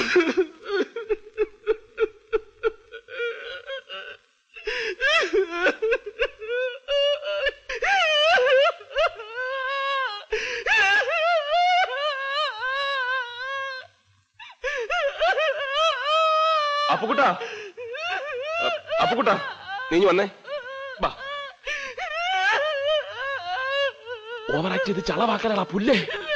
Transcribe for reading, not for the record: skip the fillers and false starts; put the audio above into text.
അപ്പുക്കുട്ടാ, അപ്പുക്കുട്ടാ, നീ വന്നേ. വാ. ഓവറാക്ട് ചെയ്ത് ചളവാക്കാനാ പുല്ലേ.